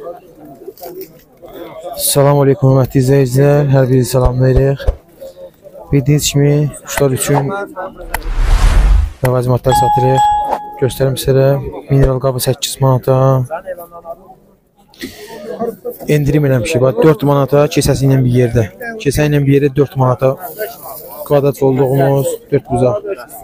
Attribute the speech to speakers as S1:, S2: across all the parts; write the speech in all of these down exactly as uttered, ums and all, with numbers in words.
S1: Salam aleykum, hörmətli izləyicilər, hər biri salamlayırıq. Bildiyiniz kimi, quşlar üçün ləvazimatlar satırıq. Göstərim sizə, mineral qabı səkkiz manata. Endirim eləmişik, dörd manata kesəsi ilə bir yerdə. Kesə ilə bir yerdə dörd manata. Kvadrat olduğumuz dörd buzaq.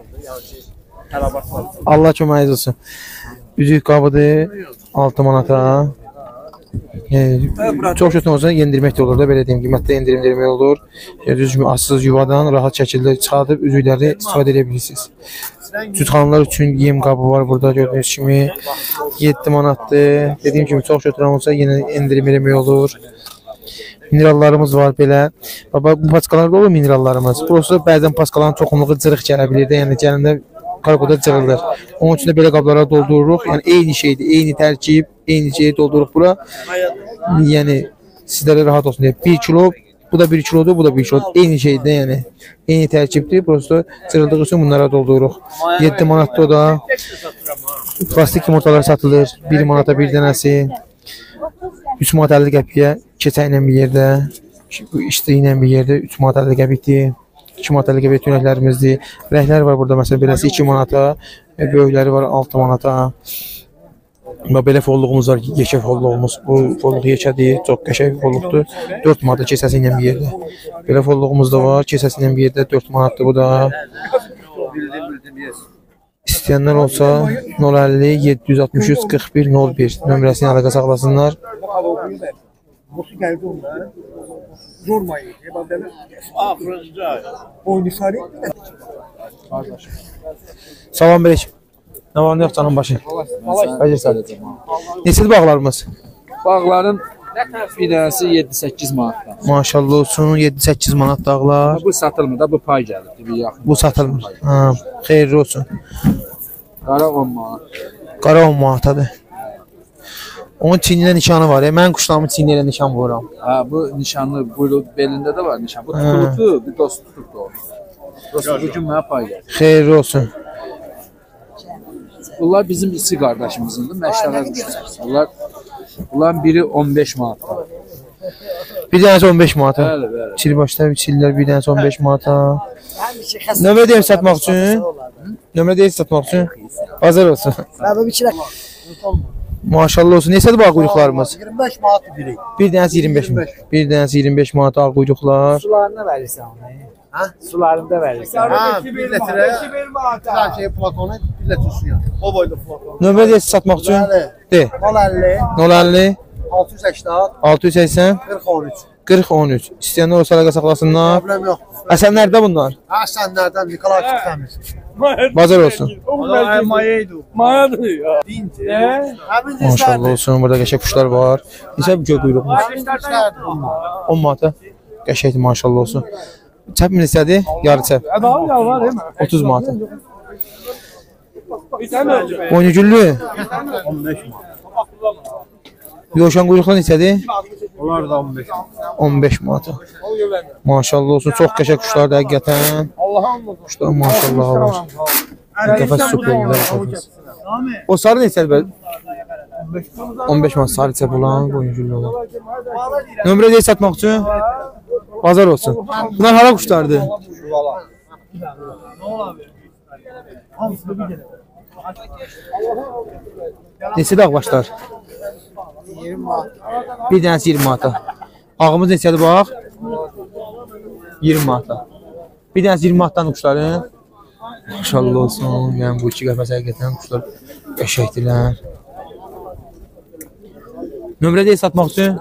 S1: Allah köməyiniz olsun. Üzük qabıdır, altı manata. Yəni, çox kötü olsa yendirmək də olur da, belə deyim, qiymətdə yendirim olur. Düz kimi asız yuvadan rahat şəkildə çıxardıb üzükləri istifadə edə bilirsiniz. Cütxanlar üçün yem qabı var burada, gördüyünüz kimi yeddi manatdır. Dediyim kimi çox kötü olsa yenə yendirim eləmək olur. Minerallarımız var belə. Baba, bu paskalarda olur minerallarımız. Burası bəzən paskaların çoxunluğu cırıq gələ bilir də, yəni gələndə kargoda cırılır. Onun üçün də belə qablara doldururuq. Yəni eyni şeydir, eyni tərkib, eyni şeyi doldururuq bura. Yəni sizlərə rahat olsun deyə. bir kilo, bu da bir kilodur, bu da bir kilodur. Eyni şeydir, yəni eyni tərkibdir. Burası cırıldığı üçün bunlara doldururuq. yeddi manatda o da. Plastik yumurtalar satılır. bir manata bir dənəsi. üç manat əlli qəpiyə keçə ilə bir yerdə. İşdə ilə bir yerdə üç manat əlli qəpikdir. iki manat əlli qəpik tünəklərimizdir. Rəhlər var burada, məsələn, beləsi iki manata. Böyükləri var altı manata. Belə folluğumuz var, yekə folluğumuz. Bu folluq yekədir, çox qəşəng folluqdur. dörd manata kesəsi ilə bir yerdə. Belə folluğumuz da var, kesəsi ilə bir yerdə dörd manatdır bu da. İstəyənlər olsa nol əlli yeddi yüz altmış üç qırx bir nol bir nömrəsini əlaqə saxlasınlar. Salam bələk. Nə var, nə yox canım başı? Neçədir bağlarımız?
S2: Bağların bir dənəsi yeddi səkkiz manatdan.
S1: Maşallah olsun, yeddi səkkiz manat dağlar.
S2: Bu satılmır da, bu pay gəlir.
S1: Bu satılmır. Ha, xeyirli olsun.
S2: Qara on manat.
S1: Qara on manatadır. Onun çinlə nişanı var. E, mən quşlarımı çinlə ilə nişan vururam.
S2: Ha, bu nişanlı, buyruğu belində də var nişan. Bu tutulubdur, bir dost tutubdur o. Dostu bu gün mənə pay gəlir.
S1: Xeyirli olsun.
S2: Bunlar bizim içi qardaşımızındır, məşlələr quşlar. Bunlar, bunların biri on beş manatdan.
S1: Bir dənəsi on beş manata.
S2: Bəli, bəli.
S1: Çil başlar, çillər bir dənəsi on beş manata. Nömrə deyim satmaq üçün. Nömrə deyim satmaq üçün. Hazır olsun. Maşallah olsun. Neçədir bağ quyruqlarımız?
S3: iyirmi beş manat biri.
S1: Bir dənəsi iyirmi beş manat. Bir dənəsi iyirmi beş manat ağ quyruqlar.
S3: Sularına verirsən onu. Ha? Sularında verirsən. Ha, bir litrə. Bir şey flakonu, bir litrə suya. O boyda flakon.
S1: Nömrə deyim satmaq üçün. De.
S3: nol əlli
S1: nol əlli
S3: altı yüz səksən
S1: altı yüz səksən
S3: qırx on üç.
S1: qırx on üç. İstəyənlər olsa əlaqə saxlasınlar.
S3: Problem yox.
S1: Əsənlərdə bunlar.
S3: Ha, sənlərdən Nikolay Çıxəmiz.
S1: Bazar olsun.
S3: Mayaydı. Mayadır ya. Dinci.
S1: Maşallah olsun. Burada qəşəng quşlar var. Neçə bu göy quyruqumuz? on manata. Qəşəngdir maşallah olsun. Çəp mi neçədir? Yarı çəp. otuz manata. Boynugüllü?
S3: on beş manat.
S1: Yoşan quyruqlar neçədir?
S3: Onlar da on beş.
S1: on beş manata. Maşallah olsun. Çox qəşəng quşlardır həqiqətən. Quşlar maşallah var. Qəfəs süpürlər. O sarı neçədir? on beş manat sarı çəp olan, boynugüllü olan. Nömrə deyil satmaq üçün? Bazar olsun. Bunlar hara quşlardır? Neçə dağ başlar?
S3: iyirmi manat.
S1: Bir dənəsi iyirmi manata. Ağımız neçədir bax? iyirmi manata. Bir dənəsi iyirmi manatdan quşların. Maşallah olsun. Yəni bu iki qəfəs həqiqətən quşlar qəşəkdirlər. Nömrə deyil satmaq üçün?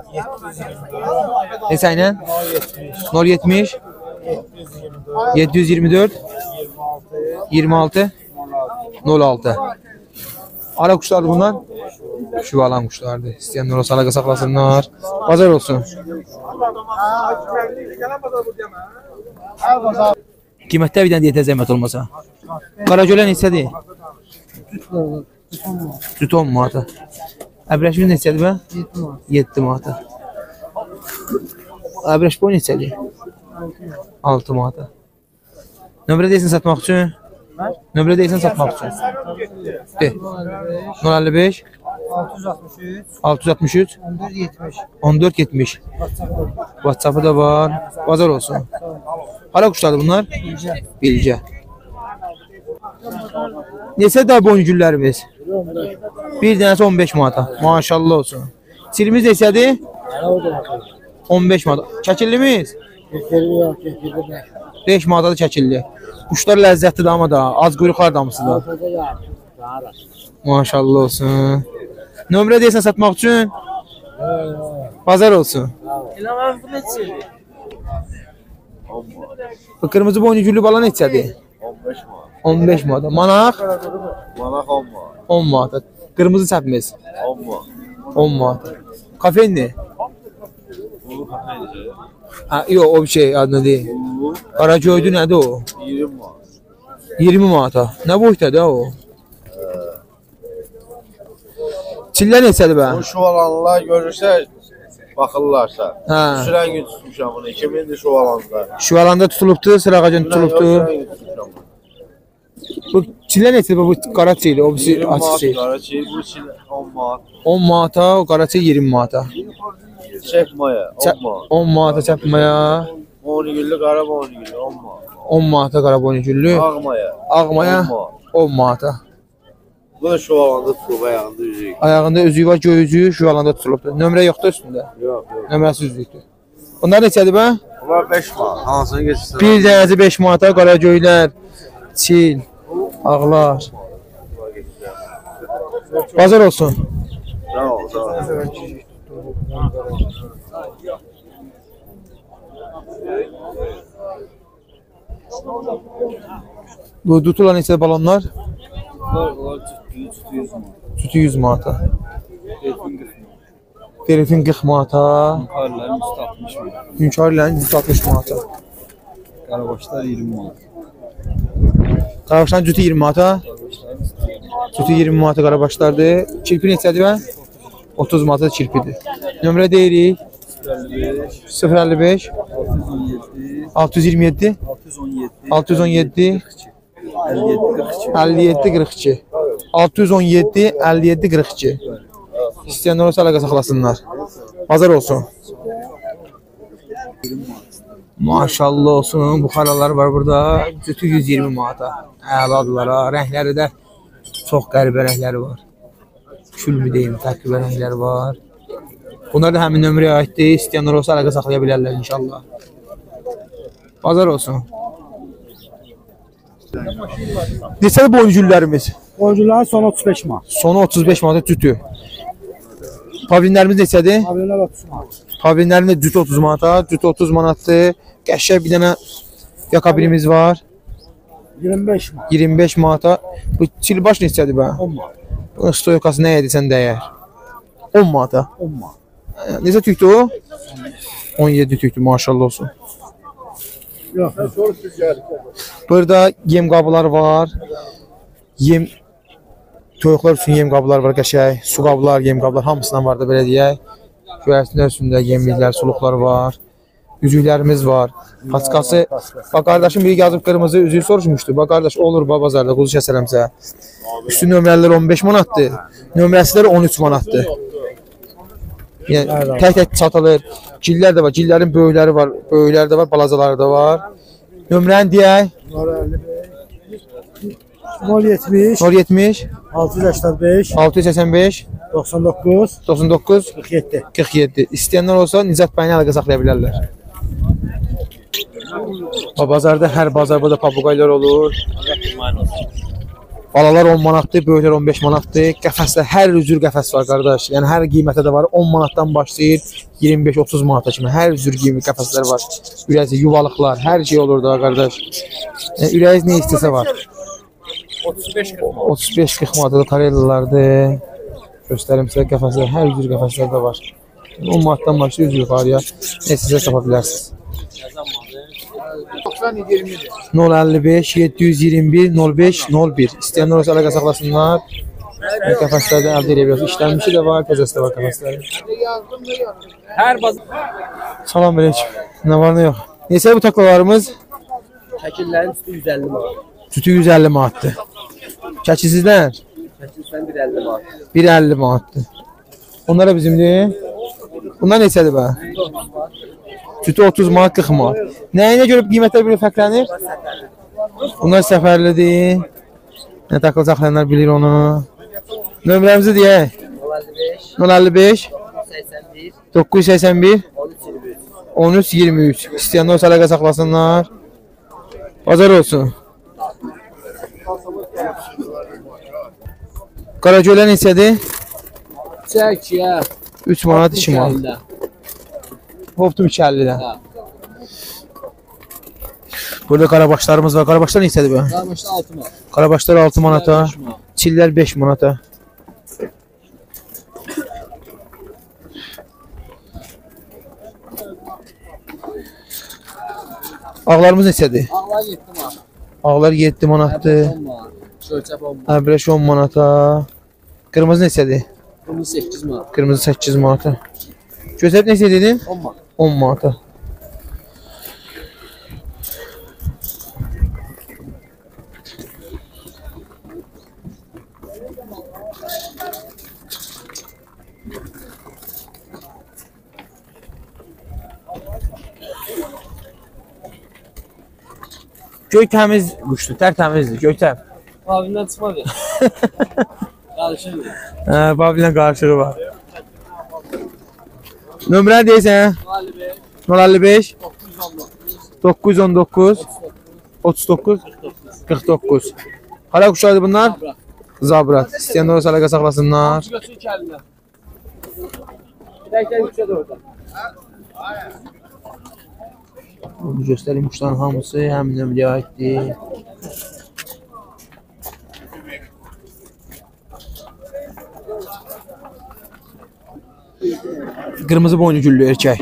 S1: Neçə ilə? nol yetmiş yeddi yüz iyirmi dörd iyirmi altı nol altı. Ara quşlardır bunlar? Şüvalan quşlardır. İstəyənlər olsa əlaqə saxlasınlar. Bazar olsun. Qiymətdə bir dənə deyətə zəhmət olmasa. Qaragölə neçədir? Cüt on manata. Əbrəşimiz neçədir bə? yeddi manata. Əbrəş boy neçədir? altı manata. Nömrə deyilsin satmaq üçün? Nömrə deyilsin satmaq üçün? De. nol əlli beş
S3: altı yüz altmış üç
S1: altı yüz altmış üç
S3: on dört yetmiş.
S1: on dört yetmiş. WhatsApp'ı da var. Bazar olsun. Hala kuşlardı bunlar?
S3: Bilce.
S1: Bilce. Neçə də boyun güllərimiz? Bir dənəsi on beş manata. Maşallah olsun. Silimiz neçədir? on beş manata. Çəkillimiz?
S3: Kekeli yok, kekeli de.
S1: beş manata çəkilli. Quşlar ləzzətlidir amma da. Az quyruqlar damısı da.
S3: Ortada ya. Daha
S1: Maşallah olsun. Nömrə deyirsən satmaq üçün? Bazar olsun.
S3: İlham bu neçə?
S1: Bu qırmızı boynu güllü bala neçədir? on beş manata. Manaq?
S3: Manaq on mu?
S1: on manata. Qırmızı çəpimiz?
S3: on mu?
S1: on manata. Kafenli?
S3: Bu kafeydi.
S1: Ha, yox, o bir şey adına deyil. Qaragöydü nədir o?
S3: iyirmi mu?
S1: iyirmi manata. Nə boydadır o? Çillər neçədir bə?
S3: Bu şuvalanlar görürsə, baxırlarsa.
S1: Hə.
S3: Sürən gün tutmuşam bunu. iki mindir şuvalanda.
S1: Şu alanda tutulubdu, sıra ağacın tutulubdu.
S3: Sürən gün tutmuşam bunu.
S1: Bu çillər neçədir bu qara çil, o birisi
S3: iyirmi
S1: açıq
S3: manat
S1: çil.
S3: qara çil, bu çil on manat.
S1: on manata, o qara çil iyirmi manata.
S3: Çəkmaya on manat.
S1: on manata çəpmaya,
S3: on gülü qara on gülü on manat.
S1: on manata qara boynu güllü.
S3: Ağmaya
S1: Ağmaya
S3: on manat.
S1: on manata.
S3: Bu da şuvalanda tutulub ayağında üzüyük.
S1: Ayağında özüyü var, göyüzüyü şu alanda tutulubdu. Nömrə yoxdur üstündə.
S3: Yox, yox.
S1: Nömrəsi üzlükdür. Bunlar neçədir bə?
S3: Bunlar beş manat. Hansını geçirsən?
S1: Bir dənəsi beş manata, qara göylər, çil, ağlar. Bazar olsun.
S3: Sağ ol, sağ ol.
S1: Bu tutulan neçə balonlar?
S2: Onlar yüz yüz manat.
S1: Sütü yüz manata.
S2: Telefon qırx manat.
S1: Telefon qırx manata.
S2: Karların üstü altmış manat.
S1: Hünkârlərin yüz altmış manata.
S2: Qarabaşlar iyirmi manat.
S1: Qarabaşların cütü iyirmi manata.
S2: Qarabaşların üstü
S1: Cütü iyirmi manata qarabaşlardır. Çirpi neçədir bə? otuz manata çirpidir. Nömrə deyirik. sıfır əlli beş
S2: altı yüz on yeddi
S1: altı yüz iyirmi yeddi
S2: altı yüz on yeddi
S1: altı yüz on yeddi
S2: əlli yeddi qırx iki
S1: əlli yeddi qırx iki altı yüz on yeddi əlli yeddi qırx iki. İstəyənlər olsa əlaqə saxlasınlar. Bazar olsun. Maşallah olsun. Bu xaralar var burada. Cütü yüz iyirmi manata. Əladırlar ha. Rəngləri də çox qəribə rəngləri var. Kül mü deyim, təqribə rəngləri var. Bunlar da həmin nömrəyə aiddir. İstəyənlər olsa əlaqə saxlaya bilərlər inşallah. Bazar olsun. Neçədir boyun güllərimiz?
S3: Oyuncuların sonu otuz beş manat.
S1: Sonu otuz beş manata cütü. Pavlinlərimiz neçədir?
S3: Abinler otuz manat.
S1: Pavlinlərin də cütü otuz manata. Cütü otuz manatdır. Qəşəng bir dənə yakabirimiz var.
S3: iyirmi beş manat.
S1: iyirmi beş manata. Bu çilbaş neçədir bə?
S3: on manat.
S1: Bunun stoykası nə edirsən dəyər? on manata.
S3: on manat.
S1: Necə tükdür o? on yeddi tükdür, maşallah olsun.
S3: Yox.
S1: Burada yem qablar var. Yem toyuqlar üçün yem qablar var, qəşəng. Su qablar, yem qablar hamısından var da belə deyək. Göyərtilər üstündə yemliklər, suluqlar var. Üzüklərimiz var. Paskası. Bax qardaşım biri yazıb qırmızı üzüyü soruşmuşdu. Bax qardaş olur ba bazarda quzu kəsərəmsə. Üstü nömrələr on beş manatdır. Nömrəsilər on üç manatdır. Yəni tək-tək çatılır. Gillər də var. Gillərin böyükləri var. Böyükləri də var, balacaları da var. Nömrəni deyək.
S3: nol yetmiş
S1: nol yetmiş
S3: altı yüz səksən beş
S1: altı yüz səksən beş
S3: doxsan doqquz
S1: doxsan doqquz
S3: qırx yeddi.
S1: qırx yeddi. İstəyənlər olsa Nicat bəylə əlaqə saxlaya bilərlər. Bazarda hər bazar burada papuqaylar olur. Balalar on manatdır, böyüklər on beş manatdır. Qəfəslər, hər cür qəfəs var qardaş. Yəni hər qiymətə də var. on manatdan başlayır iyirmi beş otuz manata kimi. Hər cür qiymət qəfəslər var. Ürəci, yuvalıqlar, hər şey olur da qardaş. Yəni ürəyiz nə istəsə var. otuz beş qırx manatda karellalardır. Göstərim sizə qəfəslər, hər cür qəfəslər də var. on manatdan başlayır yuxarıya. Nə istəsə tapa bilərsiniz. nol əlli beş yeddi yüz iyirmi bir nol beş nol bir. İstəyənlər olsa əlaqə saxlasınlar. Qəfəslərdən əldə edə bilirsiniz. İşlənmişi də var, təzəsi də var qəfəslərin.
S2: Hər bazar
S1: Salam əleykum. Nə var, nə yox. Neçə bu taklalarımız?
S2: şəkillərin üstü yüz əlli manat.
S1: Cütü yüz əlli manatdır. Çəkisizdən?
S3: Çəkilsən bir əlli var.
S1: bir əlli manatdır. Onlara bizimdir. Bunlar neçədir bə? Cütü otuz manat, qırx manat. Nəyinə görə qiymətlər bir fərqlənir? Bunlar səfərlidir. Nə takılacaqlarlar bilir onu. Nömrəmizi deyək. nol əlli beş doqquz yüz səksən bir on üç iyirmi üç. İstəyənlər olsa əlaqə saxlasınlar. Bazar olsun. Qaragölə neçədir?
S2: Çək ya.
S1: üç manat, iki manat. Hoptum iki əllidən. Burada qarabaşlarımız var. Qarabaşlar neçədir bə?
S2: Qarabaşlar altı manat.
S1: Qarabaşlar altı manata. Çillər beş manata. Ağlarımız neçədir?
S2: Ağlar yeddi manat.
S1: Ağlar yeddi manatdır.
S2: on manat. Şörçəp on manat.
S1: Əbrəş on manata. Qırmızı neçədir?
S2: Qırmızı səkkiz manat.
S1: Qırmızı səkkiz manata. Gözəl neçə dedin?
S2: on manat.
S1: on manata. Göy təmiz quşdur, tərtəmizdir, göytəm.
S2: Babindən çıxmadı. Qarışır.
S1: Hə, babillə qarışığı var. Nömrəni deyirsən? nol əlli beş doqquz yüz on doqquz otuz doqquz qırx doqquz. Hara quşlardır bunlar? Zabrat. İstəyənlər olsa əlaqə saxlasınlar.
S2: Götür iki əlindən. Bir dəkdən üçə də orada.
S1: Bu göstərim quşların hamısı həmin nömrəyə aiddir. Qırmızı boynu güllü erkək.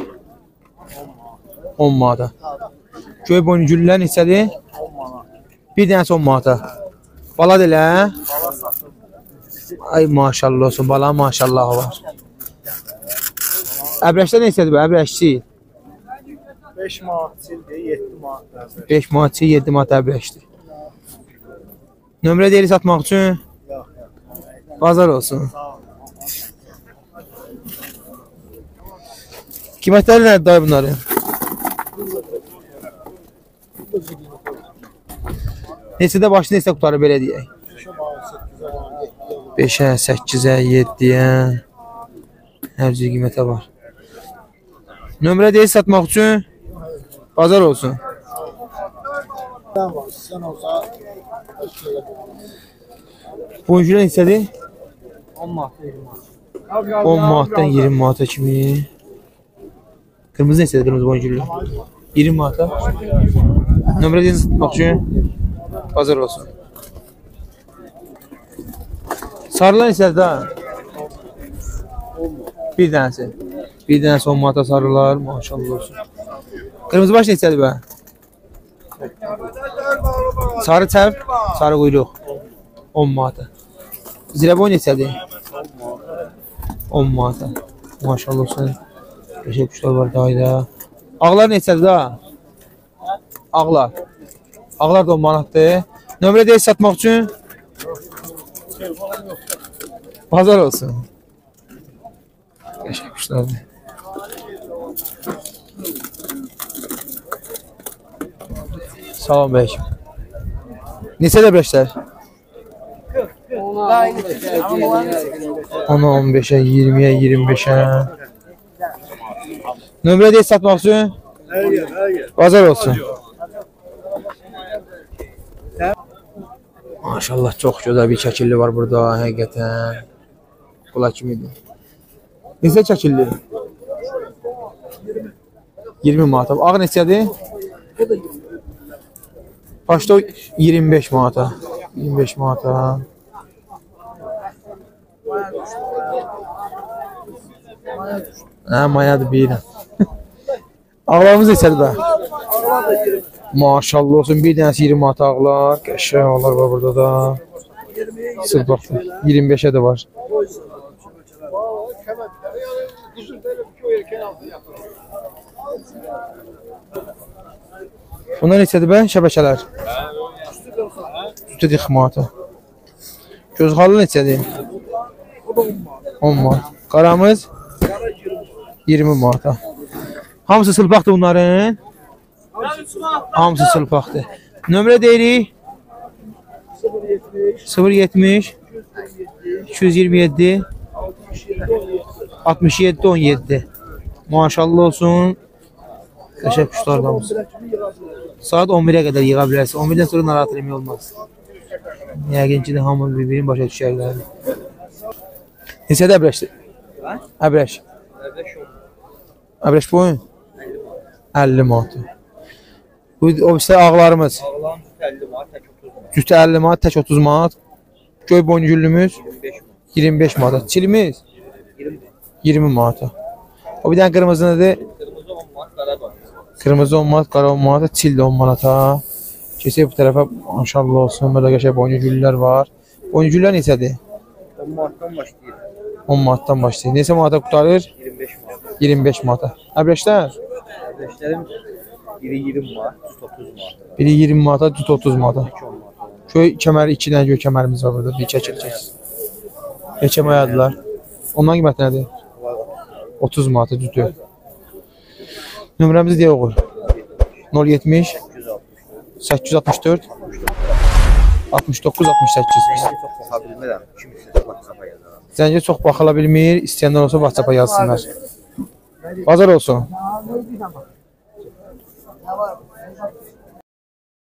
S1: on manata. Göy boynu güllülər neçədir?
S2: on manat.
S1: Bir dənəsi on manata. Bala delə.
S2: Bala satın.
S1: Ay maşallah olsun, bala maşallah var. Əbrəşlər neçədir bu? Əbrəşçi.
S3: beş manat sildi, yeddi manat.
S1: beş manat, yeddi manat əbrəşdir. Nömrə deyil satmaq üçün?
S3: Yox, yox.
S1: Bazar olsun. Qiymətləri nədir dayı bunların? Neçədə başlı neçə qutarı belə deyək? beşə, səkkizə, yeddiyə. Hər cür qiymətə var. Nömrə deyil satmaq üçün? Bazar olsun. Boyuncular neçədir?
S2: on manat, iyirmi manat.
S1: on manatdan iyirmi manata kimi. Qırmızı neçədir qırmızı boyuncular? iyirmi manata. Nömrə deyil satmaq üçün? Bazar olsun. Sarılar neçədir da? Bir dənəsi. Bir dənəsi on manata sarılar. Maşallah olsun. Qırmızı baş neçədir bə? Sarı çəv, sarı quyruq. on manata. Zirəboy neçədir? on manata. Maşallah olsun. Qəşəng quşlar var dayda. Ağlar neçədir da? Ağlar. Ağlar da on manatdır. Nömrə deyil satmaq üçün? Bazar olsun. Qəşəng quşlardır. Salam bəykim. Neçədə əbrəşlər? ona, on beşə, iyirmiyə, iyirmi beşə. Nömrə deyil satmaq üçün? Bazar olsun. Maşallah çox gözəl bir şəkilli var burada həqiqətən. Qula kimidir. Neçə şəkilli? iyirmi manata. Ağ neçədir? Başda iyirmi beş manata. iyirmi beş manata. Hə, mayadır bilirəm. Ağlarımız neçədir bə? Maşallah olsun, bir dənəsi iyirmi manata ağlar. Qəşəng ağlar var burada da. Sırf baxın, iyirmi beşə də var. Bunlar neçədir bə? Şəbəkələr. Üstü qırx manata. Göz xalı neçədir? on manat. Qaramız? iyirmi manata. Hamısı sılpaqdır bunların? Hamısı sılpaqdır. Nömrə deyirik? sıfır yetmiş iki yüz iyirmi yeddi altmış yeddi on yeddi. Maşallah olsun. Qəşəng quşlar qalmış. Saat on birə qədər yığa bilərsən. on birdən sonra narahat eləmək olmaz. Yəqin ki, hamı bir-birinin başa düşərlər. Neçədə əbrəşdir? Əbrəş. Əbrəş boyun? əlli manat. Bu o bizdə ağlarımız.
S4: Ağlan əlli manat, tək otuz manat.
S1: Cütə əlli manat, tək otuz manat. Göy boyuncullümüz iyirmi beş manat. Çilimiz iyirmi manat. O bir dənə qırmızı nədir?
S4: Qırmızı on manat, qara var.
S1: Qırmızı on manat, qara on manat, çil də on manata. Keçək bu tərəfə maşallah olsun. Belə qəşəng boyuncugüllər var. Boyuncugüllər neçədir?
S4: on manatdan başlayır.
S1: on manatdan başlayır. Neçə manata qutarır?
S4: iyirmi beş manat.
S1: iyirmi beş manata. Əbrəşlər?
S4: Əbrəşlərim biri iyirmi manat, düz otuz manat.
S1: Biri iyirmi manata, düz otuz manata.
S4: iki on manat.
S1: Köy kəməri, iki dənə göy kəmərimiz var burada. Bir çəkiləcək. Neçə mayadılar? Ondan qiyməti nədir? otuz manata düzdür. Nömrəmizi deyə oxuyur. nol yetmiş səkkiz yüz altmış dörd altmış doqquz altmış səkkiz.
S4: Çox baxa bilmirəm. Kim istəyirsə WhatsApp-a yazar.
S1: Zəncə çox baxıla bilmir. İstəyənlər olsa WhatsApp-a yazsınlar. Bazar olsun.